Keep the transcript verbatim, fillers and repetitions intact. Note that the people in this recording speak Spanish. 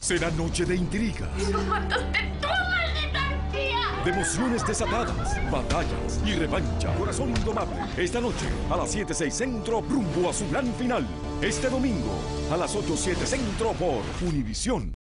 Será noche de intrigas, de emociones desatadas, batallas y revancha. Corazón indomable. Esta noche a las siete seis Centro, rumbo a su gran final. Este domingo a las ocho siete Centro por Univisión.